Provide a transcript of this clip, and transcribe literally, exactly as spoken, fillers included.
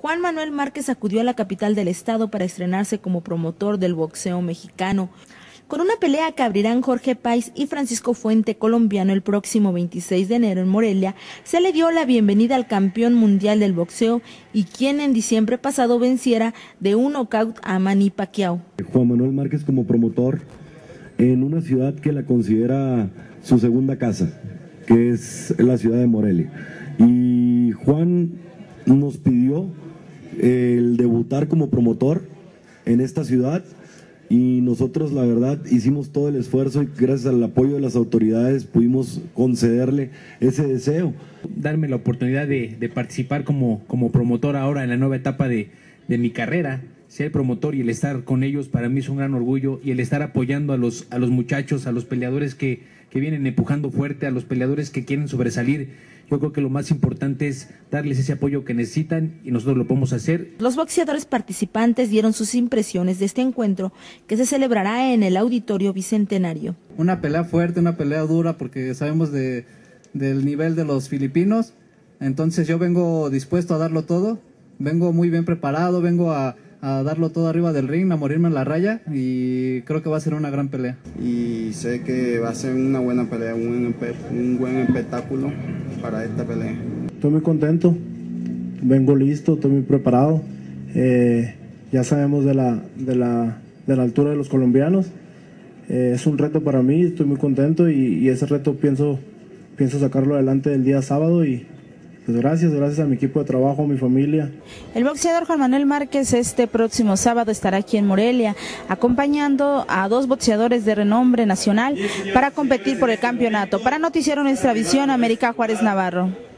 Juan Manuel Márquez acudió a la capital del estado para estrenarse como promotor del boxeo mexicano. Con una pelea que abrirán Jorge Páez y Francisco Fuente, colombiano, el próximo veintiséis de enero en Morelia, se le dio la bienvenida al campeón mundial del boxeo y quien en diciembre pasado venciera de un nocaut a Manny Pacquiao. Juan Manuel Márquez como promotor en una ciudad que la considera su segunda casa, que es la ciudad de Morelia. Y Juan nos pidió el debutar como promotor en esta ciudad y nosotros la verdad hicimos todo el esfuerzo y gracias al apoyo de las autoridades pudimos concederle ese deseo. Darme la oportunidad de, de participar como, como promotor ahora en la nueva etapa de, de mi carrera, ser promotor y el estar con ellos para mí es un gran orgullo, y el estar apoyando a los, a los muchachos, a los peleadores que, que vienen empujando fuerte, a los peleadores que quieren sobresalir. Yo creo que lo más importante es darles ese apoyo que necesitan y nosotros lo podemos hacer. Los boxeadores participantes dieron sus impresiones de este encuentro que se celebrará en el Auditorio Bicentenario. Una pelea fuerte, una pelea dura, porque sabemos de, del nivel de los filipinos, entonces yo vengo dispuesto a darlo todo, vengo muy bien preparado, vengo a, a darlo todo arriba del ring, a morirme en la raya, y creo que va a ser una gran pelea. Y sé que va a ser una buena pelea, un buen, un buen espectáculo para esta pelea. Estoy muy contento, vengo listo, estoy muy preparado, eh, ya sabemos de la, de, la, de la altura de los colombianos, eh, es un reto para mí, estoy muy contento y, y ese reto pienso, pienso sacarlo adelante el día sábado y pues gracias, gracias a mi equipo de trabajo, a mi familia. El boxeador Juan Manuel Márquez este próximo sábado estará aquí en Morelia, acompañando a dos boxeadores de renombre nacional para competir por el campeonato. Para Noticiero Nuestra Visión, América Juárez Navarro.